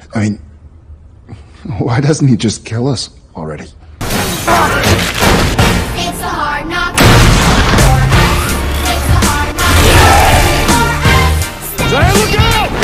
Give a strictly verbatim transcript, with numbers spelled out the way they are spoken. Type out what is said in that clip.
I mean, why doesn't he just kill us already? It's a hard knock for us. It's a hard knock for us. Say, look out!